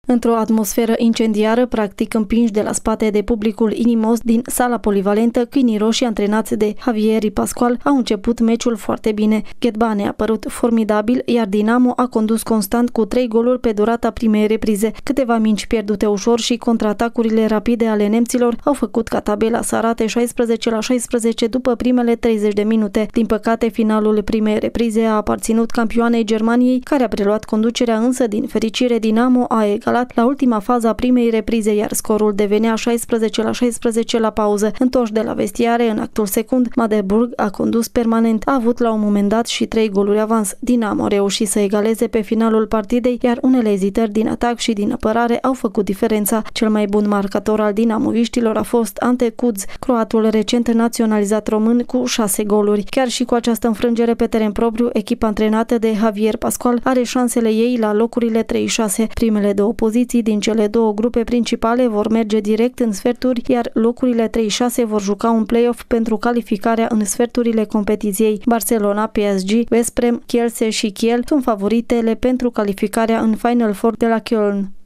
Într-o atmosferă incendiară, practic împinși de la spate de publicul inimos din sala polivalentă, câinii roșii antrenați de Javier Pascual au început meciul foarte bine. Ghetbane a părut formidabil, iar Dinamo a condus constant cu 3 goluri pe durata primei reprize. Câteva mingi pierdute ușor și contraatacurile rapide ale nemților au făcut ca tabela să arate 16-16 după primele 30 de minute. Din păcate, finalul primei reprize a aparținut campioanei Germaniei, care a preluat conducerea, însă din fericire Dinamo a egalat la ultima fază a primei reprize, iar scorul devenea 16-16 la pauză. Întorși de la vestiare în actul secund, Magdeburg a condus permanent. A avut la un moment dat și 3 goluri avans. Dinamo a reușit să egaleze pe finalul partidei, iar unele ezitări din atac și din apărare au făcut diferența. Cel mai bun marcator al dinamoviștilor a fost Ante Kudz, croatul recent naționalizat român, cu 6 goluri. Chiar și cu această înfrângere pe teren propriu, echipa antrenată de Javier Pascual are șansele ei la locurile 3-6. Primele două poziții din cele două grupe principale vor merge direct în sferturi, iar locurile 3-6 vor juca un play-off pentru calificarea în sferturile competiției. Barcelona, PSG, Veszprém, Kielce și Kiel sunt favoritele pentru calificarea în Final Four de la Köln.